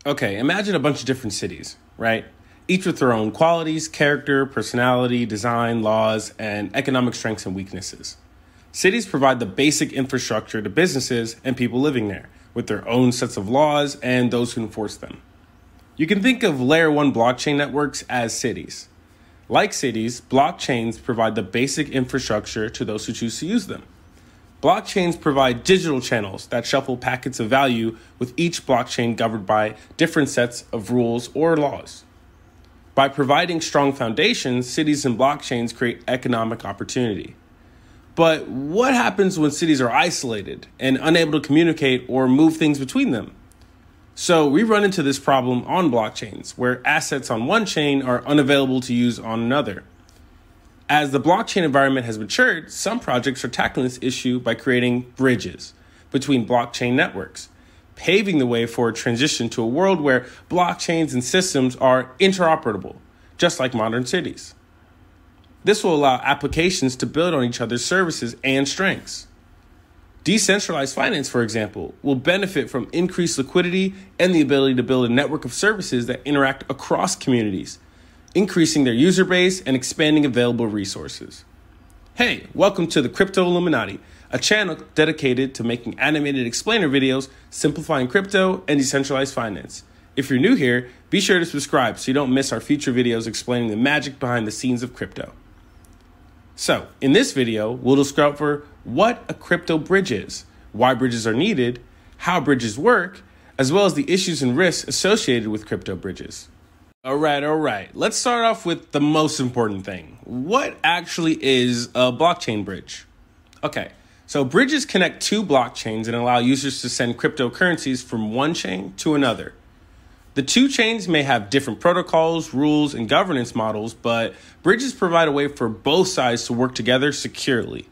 Okay, imagine a bunch of different cities, right? Each with their own qualities, character, personality, design, laws, and economic strengths and weaknesses. Cities provide the basic infrastructure to businesses and people living there, with their own sets of laws and those who enforce them. You can think of layer 1 blockchain networks as cities. Like cities, blockchains provide the basic infrastructure to those who choose to use them. Blockchains provide digital channels that shuffle packets of value, with each blockchain governed by different sets of rules or laws. By providing strong foundations, cities and blockchains create economic opportunity. But what happens when cities are isolated and unable to communicate or move things between them? So we run into this problem on blockchains, where assets on one chain are unavailable to use on another. As the blockchain environment has matured, some projects are tackling this issue by creating bridges between blockchain networks, paving the way for a transition to a world where blockchains and systems are interoperable, just like modern cities. This will allow applications to build on each other's services and strengths. Decentralized finance, for example, will benefit from increased liquidity and the ability to build a network of services that interact across communities, increasing their user base and expanding available resources. Hey, welcome to the Crypto Illuminati, a channel dedicated to making animated explainer videos, simplifying crypto and decentralized finance. If you're new here, be sure to subscribe so you don't miss our future videos explaining the magic behind the scenes of crypto. So, in this video, we'll discover what a crypto bridge is, why bridges are needed, how bridges work, as well as the issues and risks associated with crypto bridges. All right. Let's start off with the most important thing. What actually is a blockchain bridge? Okay, so bridges connect two blockchains and allow users to send cryptocurrencies from one chain to another. The two chains may have different protocols, rules, and governance models, but bridges provide a way for both sides to work together securely.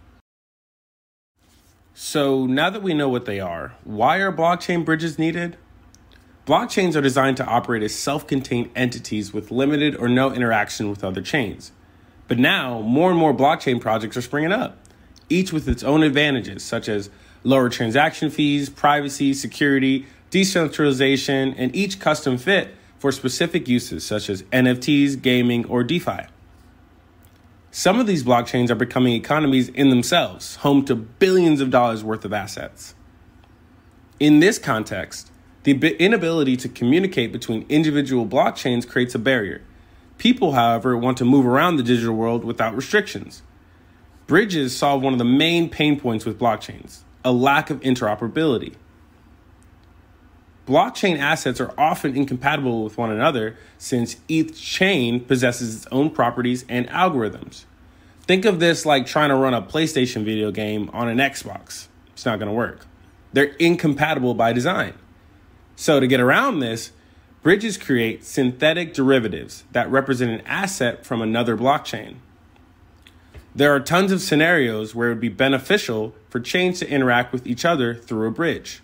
So now that we know what they are, why are blockchain bridges needed? Blockchains are designed to operate as self-contained entities with limited or no interaction with other chains. But now, more and more blockchain projects are springing up, each with its own advantages, such as lower transaction fees, privacy, security, decentralization, and each custom fit for specific uses, such as NFTs, gaming, or DeFi. Some of these blockchains are becoming economies in themselves, home to billions of dollars worth of assets. In this context, the inability to communicate between individual blockchains creates a barrier. People, however, want to move around the digital world without restrictions. Bridges solve one of the main pain points with blockchains, a lack of interoperability. Blockchain assets are often incompatible with one another since each chain possesses its own properties and algorithms. Think of this like trying to run a PlayStation video game on an Xbox. It's not going to work. They're incompatible by design. So to get around this, bridges create synthetic derivatives that represent an asset from another blockchain. There are tons of scenarios where it would be beneficial for chains to interact with each other through a bridge.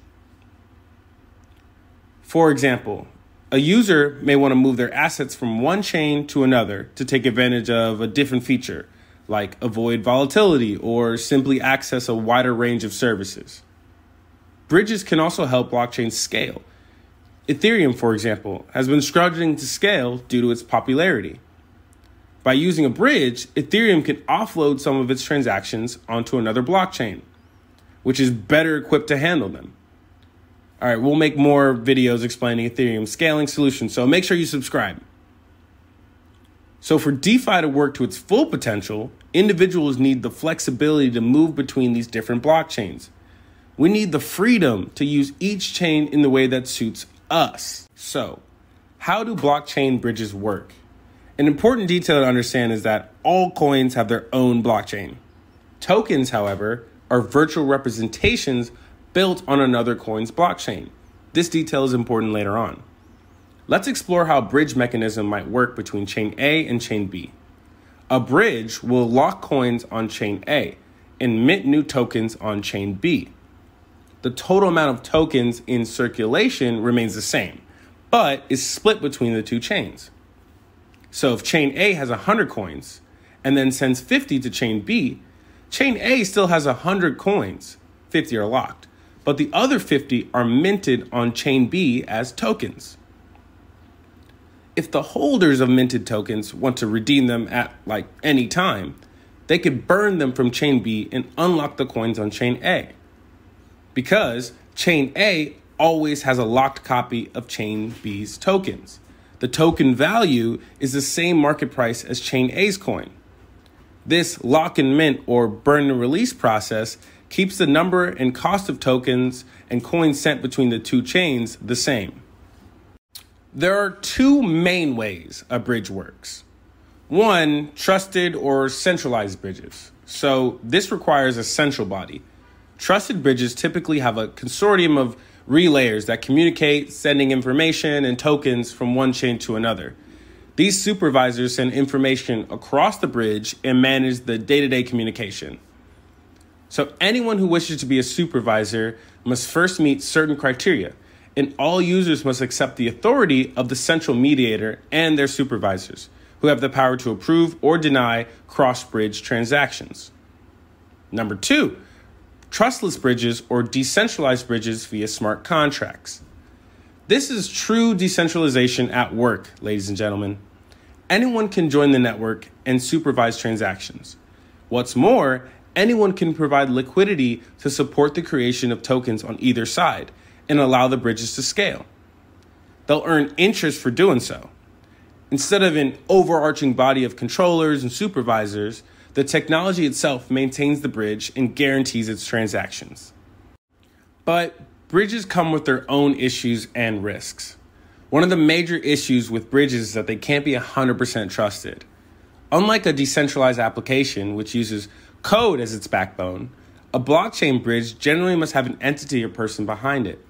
For example, a user may want to move their assets from one chain to another to take advantage of a different feature, like avoid volatility or simply access a wider range of services. Bridges can also help blockchains scale. Ethereum, for example, has been struggling to scale due to its popularity. By using a bridge, Ethereum can offload some of its transactions onto another blockchain, which is better equipped to handle them. All right, we'll make more videos explaining Ethereum's scaling solutions, so make sure you subscribe. So for DeFi to work to its full potential, individuals need the flexibility to move between these different blockchains. We need the freedom to use each chain in the way that suits us. So, how do blockchain bridges work? An important detail to understand is that all coins have their own blockchain. Tokens, however, are virtual representations built on another coin's blockchain. This detail is important later on. Let's explore how a bridge mechanism might work between chain A and chain B. A bridge will lock coins on chain A and mint new tokens on chain B. The total amount of tokens in circulation remains the same, but is split between the two chains. So if chain A has 100 coins and then sends 50 to chain B, chain A still has 100 coins, 50 are locked, but the other 50 are minted on Chain B as tokens. If the holders of minted tokens want to redeem them at any time, they could burn them from Chain B and unlock the coins on Chain A. Because Chain A always has a locked copy of Chain B's tokens. The token value is the same market price as Chain A's coin. This lock and mint or burn and release process keeps the number and cost of tokens and coins sent between the two chains the same. There are two main ways a bridge works. One, trusted or centralized bridges. So this requires a central body. Trusted bridges typically have a consortium of relayers that communicate, sending information and tokens from one chain to another. These supervisors send information across the bridge and manage the day-to-day communication. So anyone who wishes to be a supervisor must first meet certain criteria, and all users must accept the authority of the central mediator and their supervisors, who have the power to approve or deny cross-bridge transactions. Number 2, trustless bridges or decentralized bridges via smart contracts. This is true decentralization at work, ladies and gentlemen. Anyone can join the network and supervise transactions. What's more, anyone can provide liquidity to support the creation of tokens on either side and allow the bridges to scale. They'll earn interest for doing so. Instead of an overarching body of controllers and supervisors, the technology itself maintains the bridge and guarantees its transactions. But bridges come with their own issues and risks. One of the major issues with bridges is that they can't be 100% trusted. Unlike a decentralized application, which uses code as its backbone, a blockchain bridge generally must have an entity or person behind it.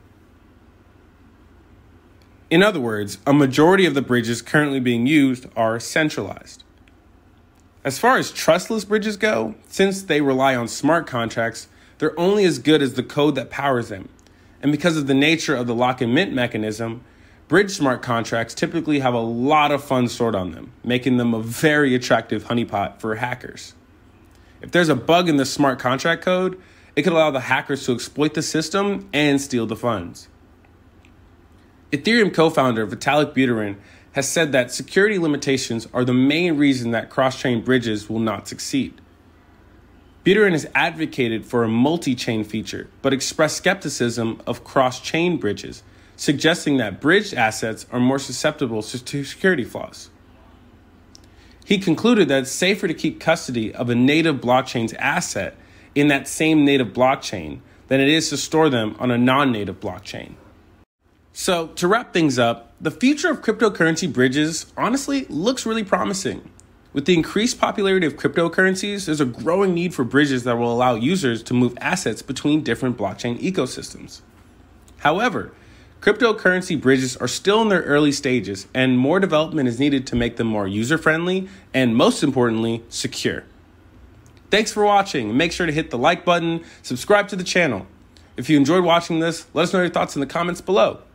In other words, a majority of the bridges currently being used are centralized. As far as trustless bridges go, since they rely on smart contracts, they're only as good as the code that powers them. And because of the nature of the lock and mint mechanism, bridge smart contracts typically have a lot of funds stored on them, making them a very attractive honeypot for hackers. If there's a bug in the smart contract code, it could allow the hackers to exploit the system and steal the funds. Ethereum co-founder Vitalik Buterin has said that security limitations are the main reason that cross-chain bridges will not succeed. Buterin has advocated for a multi-chain feature, but expressed skepticism of cross-chain bridges, suggesting that bridged assets are more susceptible to security flaws. He concluded that it's safer to keep custody of a native blockchain's asset in that same native blockchain than it is to store them on a non-native blockchain. So, to wrap things up, the future of cryptocurrency bridges honestly looks really promising. With the increased popularity of cryptocurrencies, there's a growing need for bridges that will allow users to move assets between different blockchain ecosystems. However, cryptocurrency bridges are still in their early stages, and more development is needed to make them more user-friendly and, most importantly, secure. Thanks for watching. Make sure to hit the like button, subscribe to the channel. If you enjoyed watching this, let us know your thoughts in the comments below.